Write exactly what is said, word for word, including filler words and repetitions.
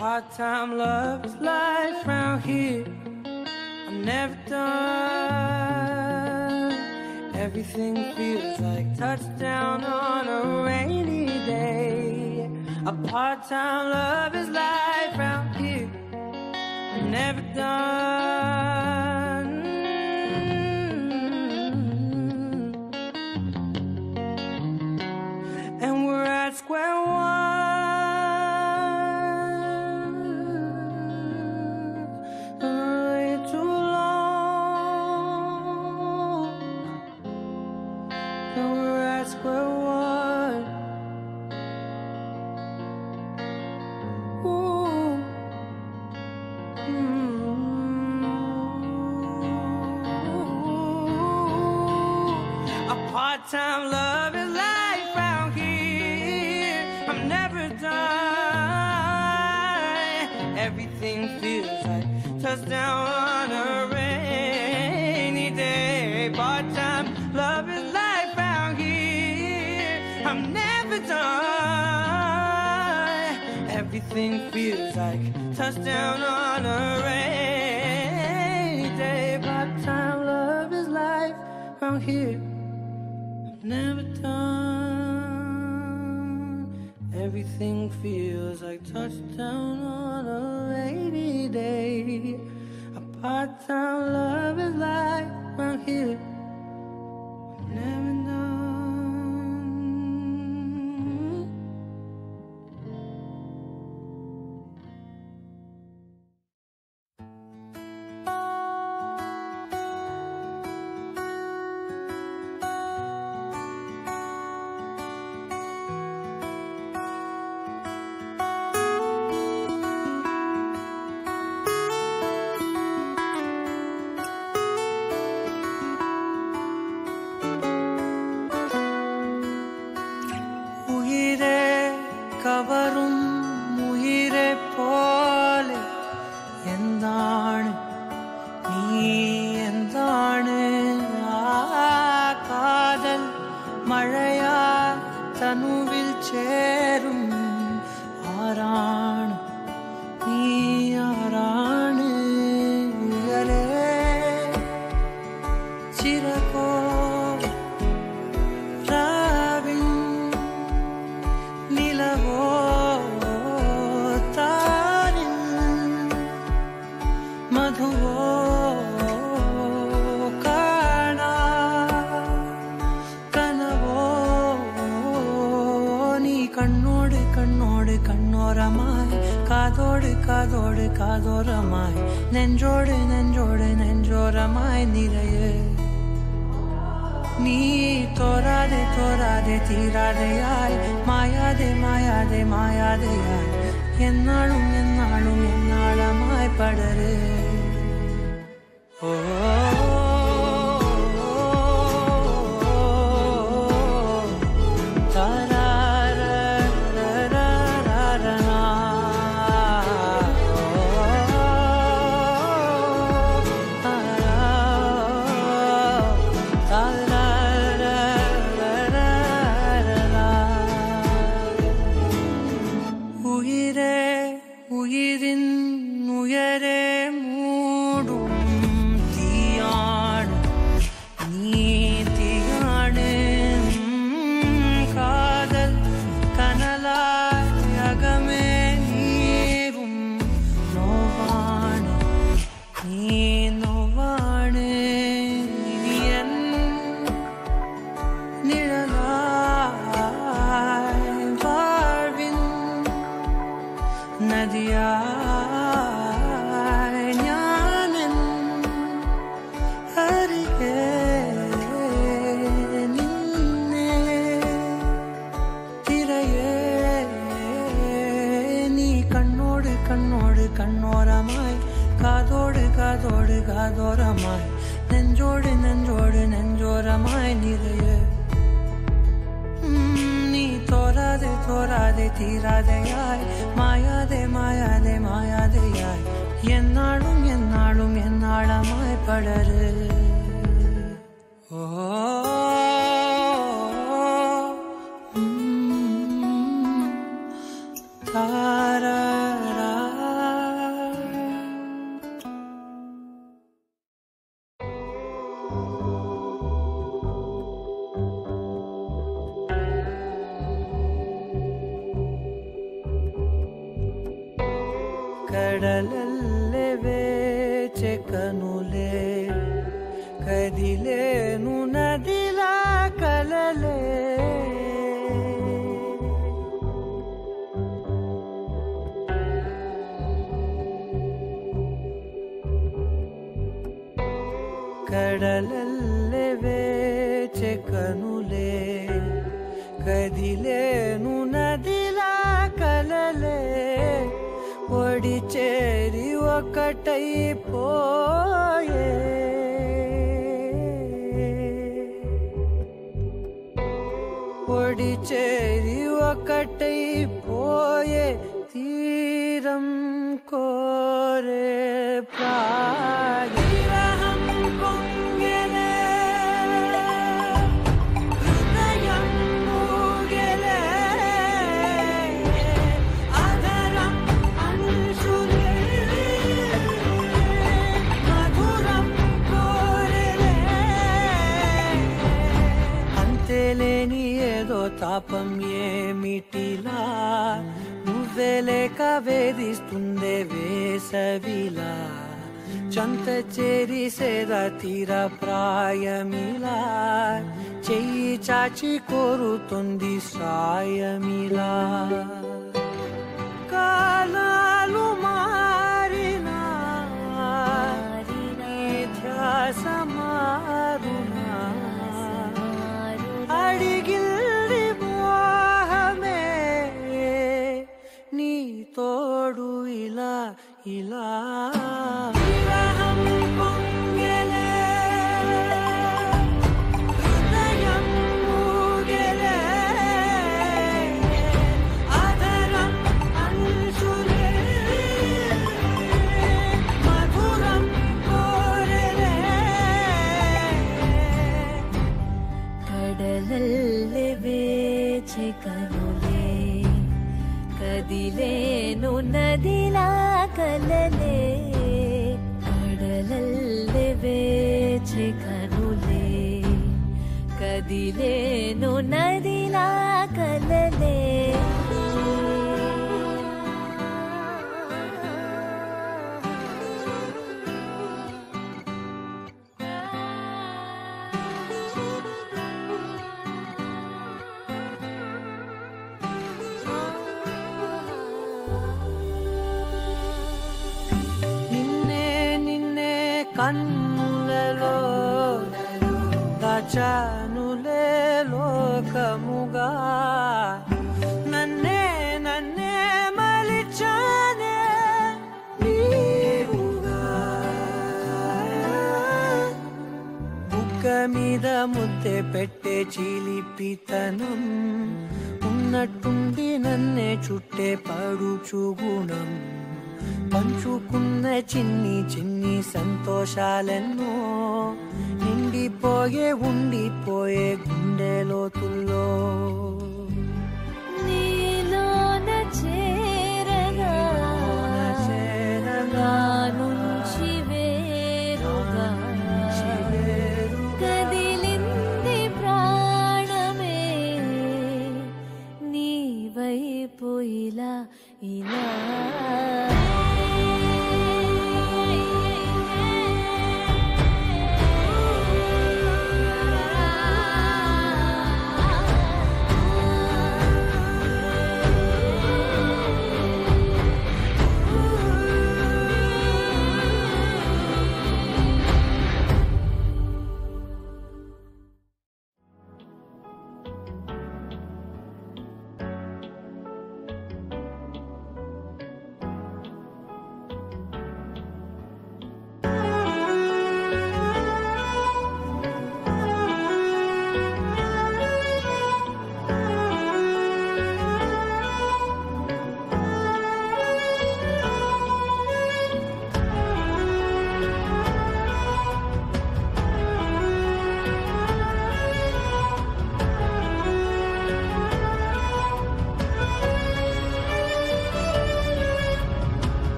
part-time love is life round here. I'm never done. Everything feels like touchdown on a rainy day. A part-time love is life round here. I'm never done. And we're at square one. Part-time love is life round here. I'm never done. Everything feels like touchdown on a rainy day. Part-time love is life round here. I'm never done. Everything feels like touchdown on a rainy day. Part-time love is life round here. Never done. Everything feels like touchdown on a rainy day. A part-time love is life around here. Never done. கவரும் உயிரை போல எந்தானு நீ எந்தானு காதல் மழையா தனுவில் சேரும் ஆராணு நீ ஆராணு உயரே சிறகோ காதோடு காதோடு காதோரமாய் நெஞ்சோடு நெஞ்சோடு நெஞ்சோரமாய் நிறைய நீ தோராதே தோராதே தீராதையாய் மாயாதே மாயாதே மாயாதையாய் என்னாலும் என்னாலும் என்னாளமாய் படரு ஓ காதோரமாய் நெஞ்சோடு நெஞ்சோடு நெஞ்சோரமாய் நிறைய நீ தோராதே தோராதே தீராதையாய் மாயாதே மாயாதே மாயாதையாய் என்னாலும் என்னாலும் என்னாளமாய் படரு ஓ தாரா కడలల్లె వేచె కనులే కదిలేను నదిలా కలలే కడలల్లె వేచె కనులే కదిలేను నదిలా కలలే ఒడి చేరి ఒకటైపోయే ఒడి చేరి ఒకటైపోయే తీరం కోరే ప్రాయ లేని ఏదో తాపం ఏమిటిలా నువ్వే లేక వేధిస్తుందే వేసవిలా చంత చేరి సేద తీర ప్రాయమిలా చెయ్యి చాచి కోరుతుంది సాయమిలా కాలాలు మారినా ధ్యాస మారునా అడిగిల్ది మోహమే నీ తోడు ఇలా ఇలా కడలల్లె వేచె కనులే కదిలేను నదిలా కలలే కడలల్లె వేచె కనులే కదిలేను నదిలా కలలే కన్నులలో దాచానులే లోకముగా నన్నే నన్నే మలిచానే నీవుగా బుగ్గ మీద ముద్దె పెట్టే చిలిపితనం ఉన్నట్టుండి నన్నే చుట్టే పడుచు గుణం పంచుకున్న చిన్ని చిన్ని సంతోషాలెన్నో నిండిపోయే ఉండిపోయే గుండె లోతుల్లో నీలోన చేరగా చేరగా నుంచి వేరుగా కదిలింది ప్రాణమే నీ వైపు ఇలా ఇలా